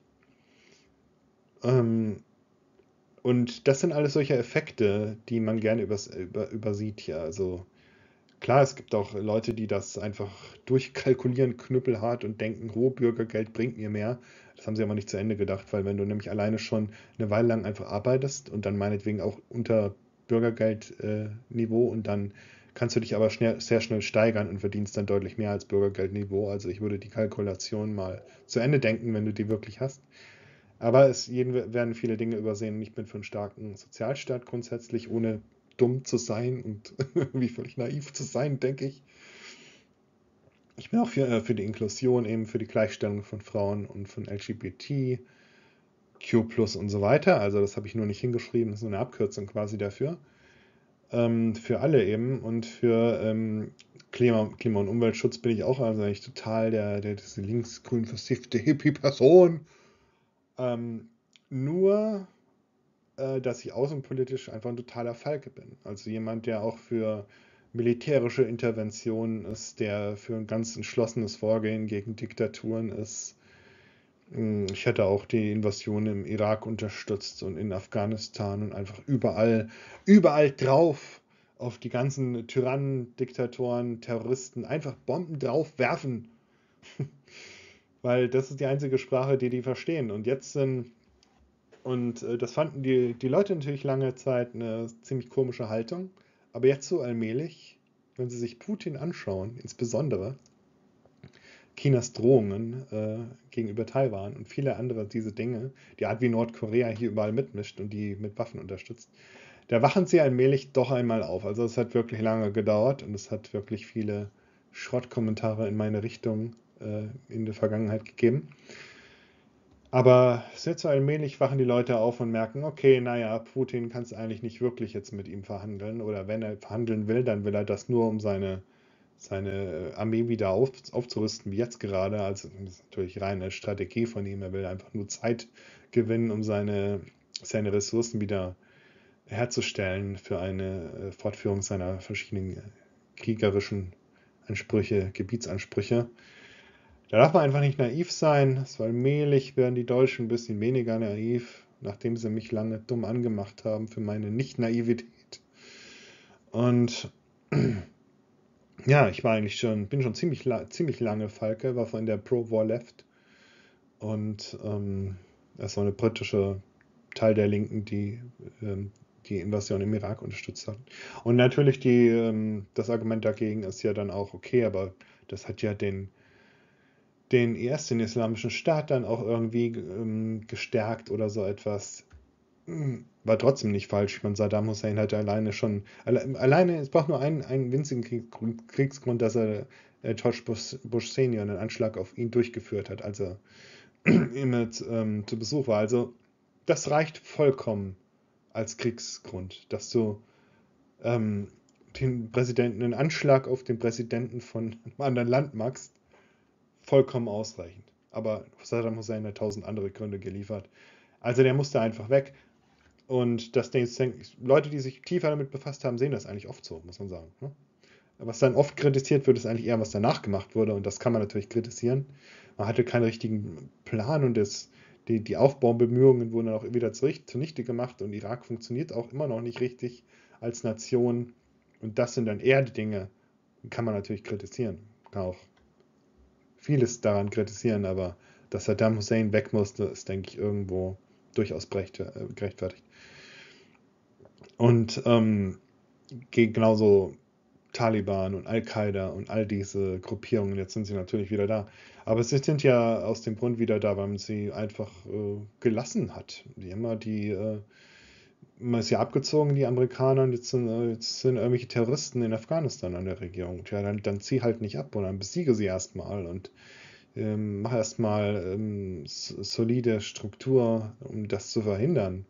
Ähm, und das sind alles solche Effekte, die man gerne übersieht hier. Also klar, es gibt auch Leute, die das einfach durchkalkulieren, knüppelhart und denken, oh, Bürgergeld bringt mir mehr. Das haben sie aber nicht zu Ende gedacht, weil wenn du nämlich alleine schon eine Weile lang einfach arbeitest und dann meinetwegen auch unter Bürgergeldniveau und dann kannst du dich aber sehr schnell steigern und verdienst dann deutlich mehr als Bürgergeldniveau. Also ich würde die Kalkulation mal zu Ende denken, wenn du die wirklich hast. Aber werden viele Dinge übersehen. Ich bin für einen starken Sozialstaat grundsätzlich, ohne dumm zu sein und irgendwie völlig naiv zu sein, denke ich. Ich bin auch für die Inklusion, eben für die Gleichstellung von Frauen und von LGBTQ plus und so weiter. Also das habe ich nur nicht hingeschrieben, das ist nur eine Abkürzung quasi dafür. Für alle eben und für Klima und Umweltschutz bin ich auch also eigentlich total diese linksgrün versiffte Hippie-Person. Nur dass ich außenpolitisch einfach ein totaler Falke bin. Also jemand, der auch für militärische Interventionen ist, der für ein ganz entschlossenes Vorgehen gegen Diktaturen ist. Ich hätte auch die Invasion im Irak unterstützt und in Afghanistan und einfach überall drauf auf die ganzen Tyrannen, Diktatoren, Terroristen einfach Bomben drauf werfen. Weil das ist die einzige Sprache, die verstehen. Und jetzt sind das fanden die Leute natürlich lange Zeit eine ziemlich komische Haltung. Aber jetzt so allmählich, wenn sie sich Putin anschauen, insbesondere Chinas Drohungen gegenüber Taiwan und viele andere diese Dinge, die Art wie Nordkorea hier überall mitmischt und die mit Waffen unterstützt, da wachen sie allmählich doch einmal auf. Also es hat wirklich lange gedauert und es hat wirklich viele Schrottkommentare in meine Richtung in der Vergangenheit gegeben. Aber jetzt so allmählich wachen die Leute auf und merken, okay, naja, Putin kann es eigentlich nicht wirklich jetzt mit ihm verhandeln. Oder wenn er verhandeln will, dann will er das nur, um seine Armee wieder aufzurüsten, wie jetzt gerade. Also das ist natürlich reine Strategie von ihm. Er will einfach nur Zeit gewinnen, um seine Ressourcen wieder herzustellen für eine Fortführung seiner verschiedenen kriegerischen Ansprüche, Gebietsansprüche. Da darf man einfach nicht naiv sein. So allmählich werden die Deutschen ein bisschen weniger naiv, nachdem sie mich lange dumm angemacht haben für meine Nicht-Naivität. Und ja, bin schon ziemlich lange Falke, war von der Pro-War Left. Und das war eine britische Teil der Linken, die die Invasion im Irak unterstützt hat. Und natürlich das Argument dagegen ist ja dann auch, okay, aber das hat ja den den Islamischen Staat dann auch irgendwie gestärkt oder so etwas. War trotzdem nicht falsch. Ich meine, Saddam Hussein hatte alleine, es braucht nur einen winzigen Kriegsgrund, dass er George Bush Senior einen Anschlag auf ihn durchgeführt hat, als er immer zu Besuch war. Also das reicht vollkommen als Kriegsgrund, dass du ähm, einen Anschlag auf den Präsidenten von einem anderen Land machst, vollkommen ausreichend. Aber Saddam Hussein hat 1000 andere Gründe geliefert. Also der musste einfach weg. Und das Ding ist, Leute, die sich tiefer damit befasst haben, sehen das eigentlich oft so, muss man sagen. Ne? Was dann oft kritisiert wird, ist eigentlich eher, was danach gemacht wurde. Und das kann man natürlich kritisieren. Man hatte keinen richtigen Plan und die Aufbaubemühungen wurden dann auch wieder zunichte gemacht. Und Irak funktioniert auch immer noch nicht richtig als Nation. Und das sind dann eher die Dinge, die kann man natürlich kritisieren. Kann auch vieles daran kritisieren, aber dass Saddam Hussein weg musste, ist, denke ich, irgendwo durchaus gerechtfertigt. Und genauso Taliban und Al-Qaida und all diese Gruppierungen, jetzt sind sie natürlich wieder da. Aber sie sind ja aus dem Grund wieder da, weil man sie einfach gelassen hat. Man ist ja abgezogen, die Amerikaner, und jetzt sind irgendwelche Terroristen in Afghanistan an der Regierung. Tja, dann zieh halt nicht ab und dann besiege sie erstmal und mach erstmal solide Struktur, um das zu verhindern.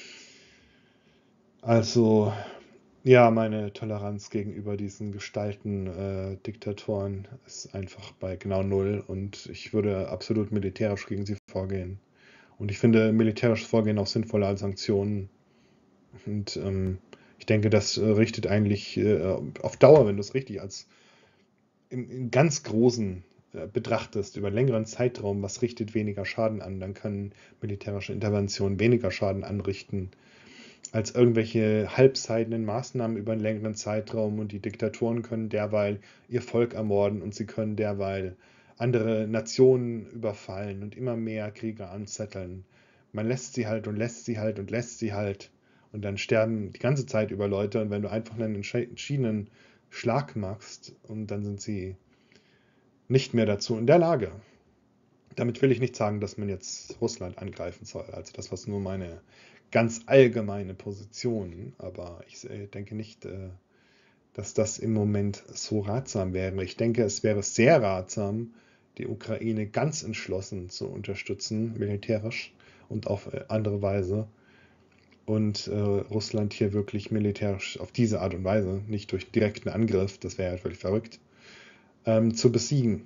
Also, ja, meine Toleranz gegenüber diesen Diktatoren ist einfach bei genau null und ich würde absolut militärisch gegen sie vorgehen. Und ich finde militärisches Vorgehen auch sinnvoller als Sanktionen. Und ich denke, das richtet eigentlich auf Dauer, wenn du es richtig als im ganz Großen betrachtest, über einen längeren Zeitraum, was richtet weniger Schaden an, dann können militärische Interventionen weniger Schaden anrichten als irgendwelche halbseitigen Maßnahmen über einen längeren Zeitraum, und die Diktatoren können derweil ihr Volk ermorden und sie können derweil andere Nationen überfallen und immer mehr Kriege anzetteln. Man lässt sie halt und lässt sie halt und lässt sie halt und dann sterben die ganze Zeit über Leute, und wenn du einfach einen entschiedenen Schlag machst, und dann sind sie nicht mehr dazu in der Lage. Damit will ich nicht sagen, dass man jetzt Russland angreifen soll. Also das war nur meine ganz allgemeine Position. Aber ich denke nicht, dass das im Moment so ratsam wäre. Ich denke, es wäre sehr ratsam, die Ukraine ganz entschlossen zu unterstützen, militärisch und auf andere Weise. Und Russland hier wirklich militärisch auf diese Art und Weise, nicht durch direkten Angriff, das wäre ja völlig verrückt, zu besiegen.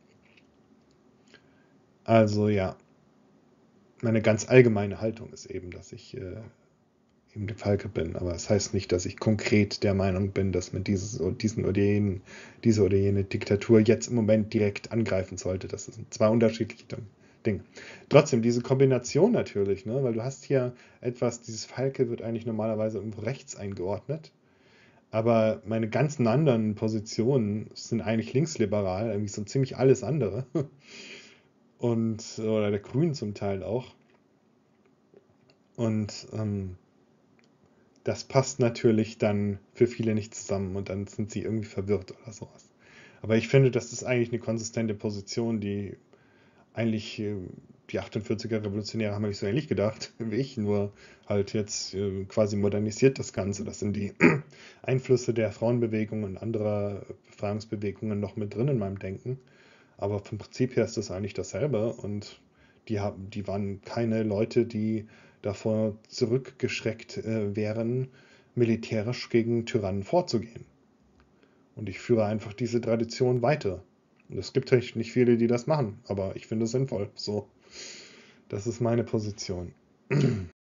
Also ja, meine ganz allgemeine Haltung ist eben, dass ich eben die Falke bin. Aber es das heißt nicht, dass ich konkret der Meinung bin, dass man diese oder jene Diktatur jetzt im Moment direkt angreifen sollte. Das sind zwei unterschiedliche Dinge. Trotzdem, diese Kombination natürlich, ne? Weil du hast hier etwas, dieses Falke wird eigentlich normalerweise irgendwo rechts eingeordnet. Aber meine ganzen anderen Positionen sind eigentlich linksliberal, irgendwie so ziemlich alles andere. Oder der Grünen zum Teil auch. Und das passt natürlich dann für viele nicht zusammen und dann sind sie irgendwie verwirrt oder sowas. Aber ich finde, das ist eigentlich eine konsistente Position, die eigentlich die 48er Revolutionäre haben nicht so ähnlich gedacht wie ich, nur halt jetzt quasi modernisiert das Ganze. Das sind die Einflüsse der Frauenbewegung und anderer Befreiungsbewegungen noch mit drin in meinem Denken. Aber vom Prinzip her ist das eigentlich dasselbe, und die waren keine Leute, die davor zurückgeschreckt wären, militärisch gegen Tyrannen vorzugehen. Und ich führe einfach diese Tradition weiter. Und es gibt echt nicht viele, die das machen, aber ich finde es sinnvoll. So, das ist meine Position.